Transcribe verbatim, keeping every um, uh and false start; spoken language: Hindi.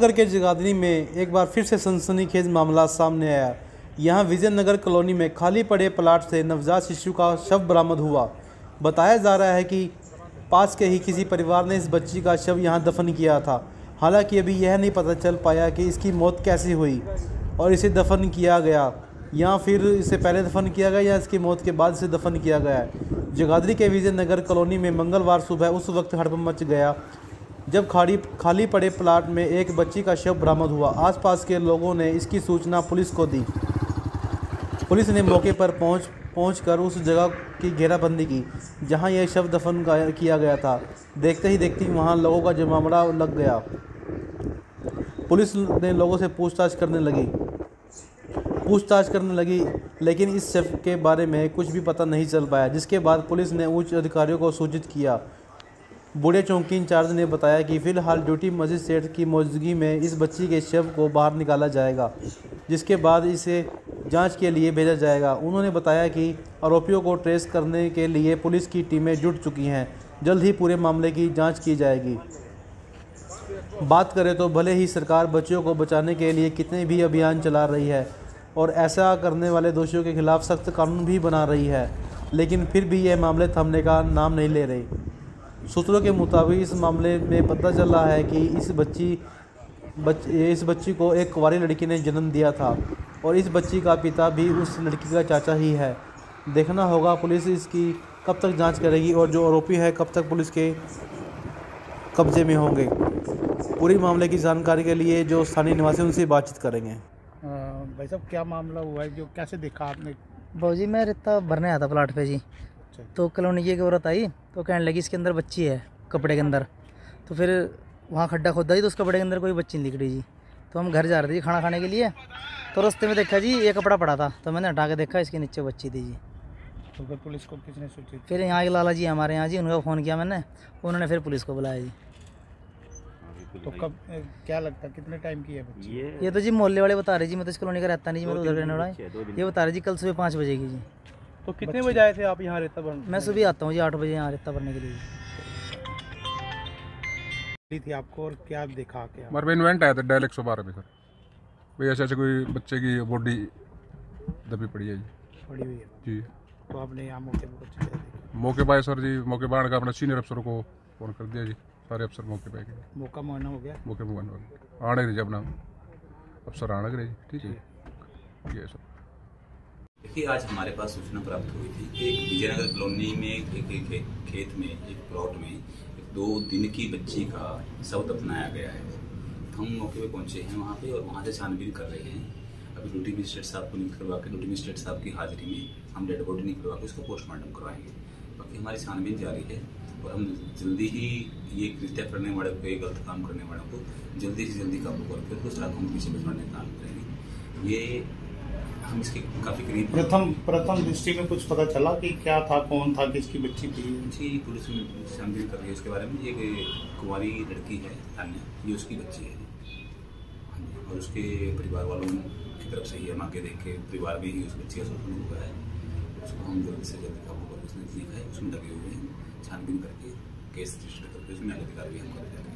नगर के जगाधरी में एक बार फिर से सनसनीखेज मामला सामने आया। यहां विजयनगर कॉलोनी में खाली पड़े प्लाट से नवजात शिशु का शव बरामद हुआ। बताया जा रहा है कि पास के ही किसी परिवार ने इस बच्ची का शव यहां दफन किया था। हालांकि अभी यह नहीं पता चल पाया कि इसकी मौत कैसे हुई और इसे दफन किया गया या फिर इसे पहले दफन किया गया या इसकी मौत के बाद इसे दफन किया गया है। जगाधरी के विजयनगर कॉलोनी में मंगलवार सुबह उस वक्त हड़कंप मच गया जब खाली खाली पड़े प्लाट में एक बच्ची का शव बरामद हुआ। आसपास के लोगों ने इसकी सूचना पुलिस को दी। पुलिस ने मौके पर पहुंच पहुंचकर उस जगह की घेराबंदी की जहां यह शव दफन किया गया था। देखते ही देखते वहां लोगों का जमावड़ा लग गया। पुलिस ने लोगों से पूछताछ करने लगी पूछताछ करने लगी लेकिन इस शव के बारे में कुछ भी पता नहीं चल पाया, जिसके बाद पुलिस ने उच्च अधिकारियों को सूचित किया। बूढ़े चौकी इंचार्ज ने बताया कि फिलहाल ड्यूटी मजिस्ट्रेट की मौजूदगी में इस बच्ची के शव को बाहर निकाला जाएगा, जिसके बाद इसे जांच के लिए भेजा जाएगा। उन्होंने बताया कि आरोपियों को ट्रेस करने के लिए पुलिस की टीमें जुट चुकी हैं। जल्द ही पूरे मामले की जांच की जाएगी। बात करें तो भले ही सरकार बच्चियों को बचाने के लिए कितने भी अभियान चला रही है और ऐसा करने वाले दोषियों के खिलाफ सख्त कानून भी बना रही है, लेकिन फिर भी यह मामले थमने का नाम नहीं ले रही। सूत्रों के मुताबिक इस मामले में पता चल रहा है कि इस बच्ची बच, इस बच्ची को एक कुंवारी लड़की ने जन्म दिया था और इस बच्ची का पिता भी उस लड़की का चाचा ही है। देखना होगा पुलिस इसकी कब तक जांच करेगी और जो आरोपी है कब तक पुलिस के कब्जे में होंगे। पूरी मामले की जानकारी के लिए जो स्थानीय निवासी उनसे बातचीत करेंगे। भाई साहब, क्या मामला हुआ है, जो कैसे देखा आपने? भाऊ जी, मैं रेता भरने आया था प्लाट पे जी। अच्छा। तो कॉलोनी की एक औरत आई तो कहने लगी इसके अंदर बच्ची है कपड़े के अंदर। तो फिर वहाँ खड्डा खोदा जी तो उस कपड़े के अंदर कोई बच्ची नहीं निकली जी। तो हम घर जा रहे थे जी खाना खाने के लिए, तो रास्ते में देखा जी ये कपड़ा पड़ा था, तो मैंने हटा के देखा इसके नीचे बच्ची थी जी। तो फिर पुलिस को किसने सूचित? फिर यहाँ के लाला जी हमारे यहाँ जी, उनका फ़ोन किया मैंने, उन्होंने फिर पुलिस को बुलाया जी। तो कब क्या लगता है कितने टाइम की है बच्ची? ये, ये तो जी मोहल्ले वाले बता रहे जी, मैं तो इस कॉलोनी का रहता नहीं जी, मैं तो उधर रहने वाला है। ये बता रहे जी कल सुबह पाँच बजे की जी। तो कितने बजे आए थे आप यहाँ रेता भरने? मैं सुबह आता हूँ जी आठ बजे यहाँ रेता भरने के लिए। थी आपको और क्या देखा? क्या हमारे पे इन्वेंट आया था डायल एक सौ बारह में सर, भाई ऐसे ऐसे कोई बच्चे की बॉडी दबी पड़ी है जी। पड़ी हुई है जी। तो आपने यहाँ मौके पर मौके पर आए सर जी, मौके पर आने का अपना सीनियर अफसरों को फोन कर दिया जी। सारे अफसर मौके पे गए। मौका मुआयना हो गया? मौके पे मुआयना हो गया। आने रही अपना अफसर आने रही। ठीक है, ये सर। देखिए, आज हमारे पास सूचना प्राप्त हुई थी कि एक विजयनगर कॉलोनी में एक, एक, एक, एक खेत में एक प्लॉट में एक दो दिन की बच्ची का शव दफनाया गया है। हम मौके पे पहुंचे हैं वहाँ पे और वहाँ से छानबीन कर रहे हैं। अभी ड्यूटी मजिस्ट्रेट साहब को नियुक्त करवा के ड्यूटी मजिस्ट्रेट साहब की हाजिरी में हम डेड बॉडी निकलवा के उसका पोस्टमार्टम करवाएंगे। बाकी हमारी छानबीन जारी है और हम जल्दी ही ये कृत्य करने वाले को, ये गलत काम करने वालों को जल्दी से जल्दी काबू करके उसको सड़कों के पीछे भिजवाने का काम करेंगे। ये हम इसके काफ़ी करीब। प्रथम प्रथम दृष्टि में कुछ पता चला कि क्या था, कौन था, किसकी बच्ची थी? जी, पुलिस में छानबीन कर रही है इसके बारे में। ये कुंवारी लड़की है तान्या, ये उसकी बच्ची है और उसके परिवार वालों की तरफ से ही हम आगे देख के परिवार में ही उस बच्ची का शोषण हुआ है। उसको हम जल्दी से जल्दी काबू करके उसने देखा है, उसमें लगे हुए हैं, छानबीन करके केस रजिस्टर करके उसमें आगे कार्रवाई हम कर रहे हैं।